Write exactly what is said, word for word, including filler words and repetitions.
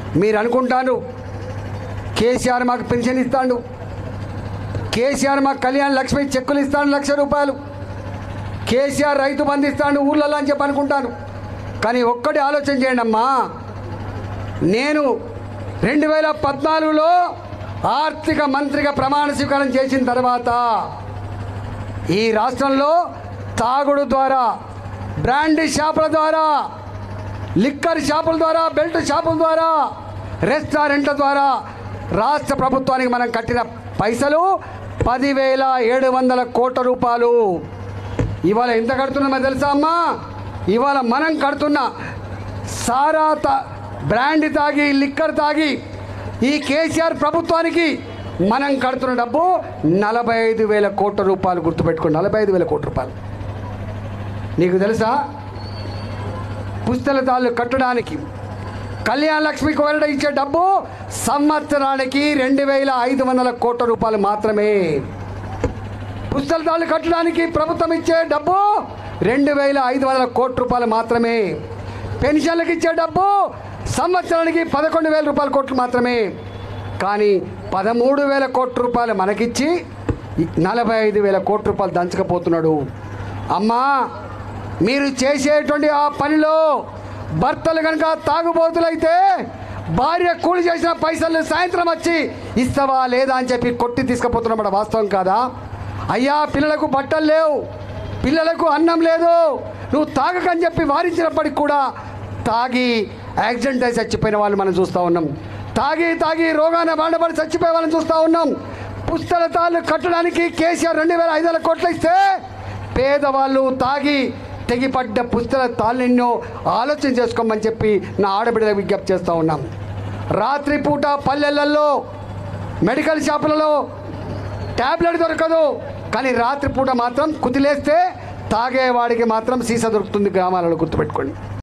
మీరు అనుకుంటాను కేసీఆర్ మాకు పెన్షన్ ఇస్తాడు, కేసీఆర్ మాకు కళ్యాణ లక్ష్మి చెక్కులు ఇస్తాడు లక్ష రూపాయలు, కేసీఆర్ రైతు బంధు ఇస్తాడు ఊర్లలో అని చెప్పి అనుకుంటాను. కానీ ఒక్కటి ఆలోచన చేయండి అమ్మా, నేను రెండు వేల పద్నాలుగులో ఆర్థిక మంత్రిగా ప్రమాణ స్వీకారం చేసిన తర్వాత ఈ రాష్ట్రంలో తాగుడు ద్వారా, బ్రాండీ షాపుల ద్వారా, లిక్కర్ షాపుల ద్వారా, బెల్ట్ షాపుల ద్వారా, రెస్టారెంట్ల ద్వారా రాష్ట్ర ప్రభుత్వానికి మనం కట్టిన పైసలు పదివేల ఏడు వందల కోట్ల రూపాయలు. ఇవాళ ఎంత కడుతున్నామో తెలుసా అమ్మా? ఇవాళ మనం కడుతున్న సారా తా బ్రాండ్ తాగి లిక్కర్ తాగి ఈ కేసీఆర్ ప్రభుత్వానికి మనం కడుతున్న డబ్బు నలభై ఐదు వేల కోట్ల రూపాయలు. గుర్తుపెట్టుకోండి, నలభై ఐదు వేల కోట్ల రూపాయలు. నీకు తెలుసా పుస్తకాలు కట్టడానికి కళ్యాణ లక్ష్మికి వరడ ఇచ్చే డబ్బు సంవత్సరానికి రెండు వేల ఐదు వందల కోట్ల రూపాయలు మాత్రమే. పుస్తకాలు కట్టడానికి ప్రభుత్వం ఇచ్చే డబ్బు రెండు వేల ఐదు వందల కోట్ల రూపాయలు మాత్రమే. పెన్షన్లకు ఇచ్చే డబ్బు సంవత్సరానికి పదకొండు వేల రూపాయల కోట్లు మాత్రమే. కానీ పదమూడు వేల కోట్ల రూపాయలు మనకిచ్చి నలభై ఐదు వేల కోట్ల రూపాయలు దంచకపోతున్నాడు. అమ్మా, మీరు చేసేటువంటి ఆ పనిలో భర్తలు కనుక తాగుబోతులైతే భార్య కూలి చేసిన పైసలు సాయంత్రం వచ్చి ఇస్తావా లేదా అని చెప్పి కొట్టి తీసుకుపోతున్నమాట. వాస్తవం కాదా? అయ్యా, పిల్లలకు బట్టలు లేవు, పిల్లలకు అన్నం లేదు, నువ్వు తాగకని చెప్పి వారించినప్పటికి కూడా తాగి యాక్సిడెంట్ అయి చచ్చిపోయిన వాళ్ళు మనం చూస్తూ ఉన్నాం. తాగి తాగి రోగాన బాండపడి చచ్చిపోయే వాళ్ళని చూస్తూ ఉన్నాం. పుస్తకాలు కట్టడానికి కేసీఆర్ రెండు వేల ఐదు వందల కోట్లు ఇస్తే పేదవాళ్ళు తాగి తెగిపడ్డ పుస్తక తాళ్ళెన్నో ఆలోచన చేసుకోమని చెప్పి నా ఆడబిడ్డలకు విజ్ఞప్తి చేస్తూ ఉన్నాం. రాత్రిపూట పల్లెలలో మెడికల్ షాపులలో ట్యాబ్లెట్ దొరకదు, కానీ రాత్రిపూట మాత్రం కుదిలేస్తే తాగేవాడికి మాత్రం సీసా దొరుకుతుంది గ్రామాలలో. గుర్తుపెట్టుకోండి.